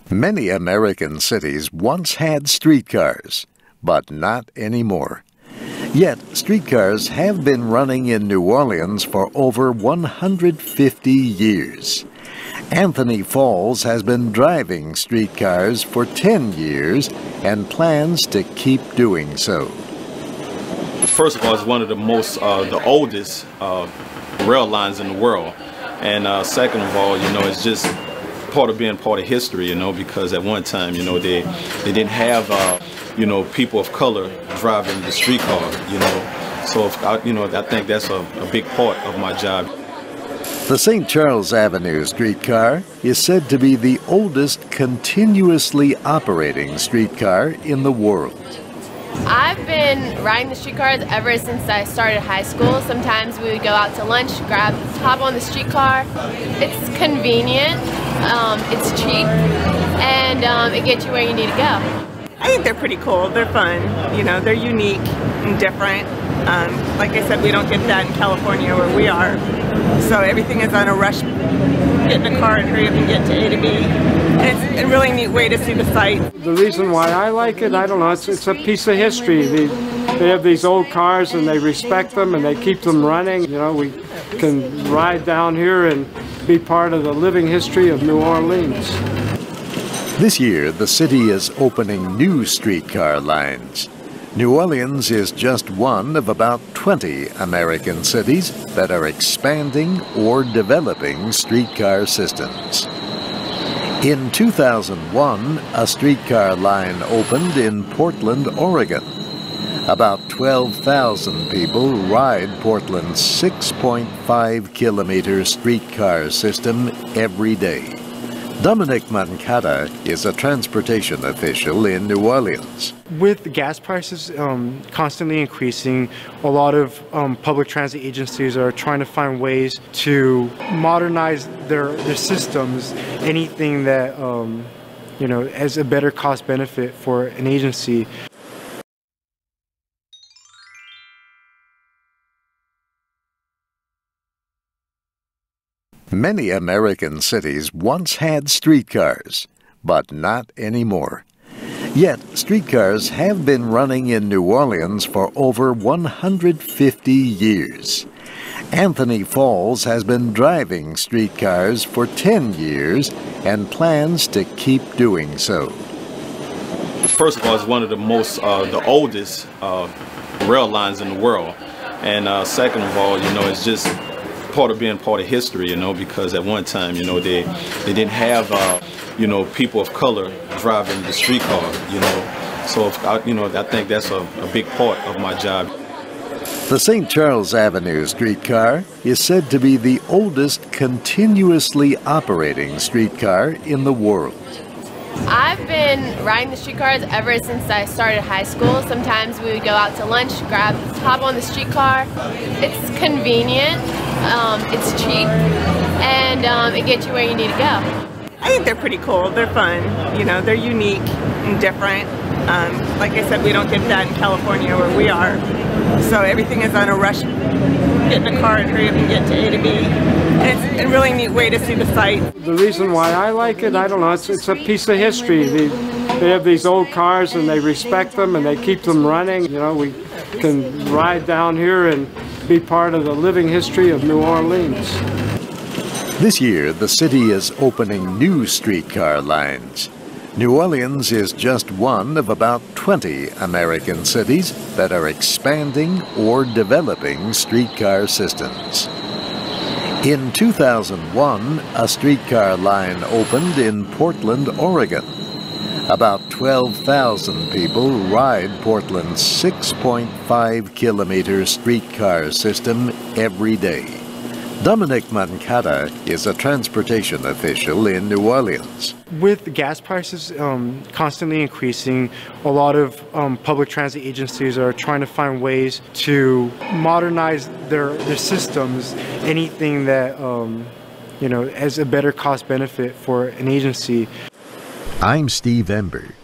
Many American cities once had streetcars, but not anymore. Yet, streetcars have been running in New Orleans for over 150 years. Anthony Falls has been driving streetcars for 10 years and plans to keep doing so. First of all, it's one of the oldest rail lines in the world. And second of all, it's just being part of history, because at one time, they didn't have, people of color driving the streetcar, So, I think that's a big part of my job. The St. Charles Avenue streetcar is said to be the oldest continuously operating streetcar in the world. I've been riding the streetcars ever since I started high school. Sometimes we would go out to lunch, hop on the streetcar. It's convenient, it's cheap, and it gets you where you need to go. I think they're pretty cool. They're fun. They're unique and different. Like I said, we don't get that in California where we are. So everything is on a rush. Get in a car and hurry up and get to A to B. And it's a really neat way to see the site. The reason why I like it, I don't know, it's a piece of history. They have these old cars and they respect them and they keep them running. We can ride down here and be part of the living history of New Orleans. This year, the city is opening new streetcar lines. New Orleans is just one of about 20 American cities that are expanding or developing streetcar systems. In 2001, a streetcar line opened in Portland, Oregon. About 12,000 people ride Portland's 6.5-kilometer streetcar system every day. Dominic Mancata is a transportation official in New Orleans. With gas prices constantly increasing, a lot of public transit agencies are trying to find ways to modernize their systems. Anything that has a better cost benefit for an agency. Many American cities once had streetcars, but not anymore. Yet, streetcars have been running in New Orleans for over 150 years. Anthony Falls has been driving streetcars for 10 years and plans to keep doing so. First of all, it's one of the oldest rail lines in the world. And second of all, it's just being part of history, because at one time, they didn't have, people of color driving the streetcar, So, I think that's a big part of my job. The St. Charles Avenue streetcar is said to be the oldest continuously operating streetcar in the world. I've been riding the streetcars ever since I started high school. Sometimes we would go out to lunch, hop on the streetcar. It's convenient, it's cheap, and it gets you where you need to go. I think they're pretty cool. They're fun. They're unique and different. Like I said, we don't get that in California where we are. So everything is on a rush. Get in a car and hurry up and get to A to B. And it's a really neat way to see the site. The reason why I like it, I don't know, it's a piece of history. They have these old cars and they respect them and they keep them running. We can ride down here and be part of the living history of New Orleans. This year, the city is opening new streetcar lines. New Orleans is just one of about 20 American cities that are expanding or developing streetcar systems. In 2001, a streetcar line opened in Portland, Oregon. About 12,000 people ride Portland's 6.5-kilometer streetcar system every day. Dominic Mancata is a transportation official in New Orleans. With gas prices constantly increasing, a lot of public transit agencies are trying to find ways to modernize their systems. Anything that has a better cost benefit for an agency. I'm Steve Ember.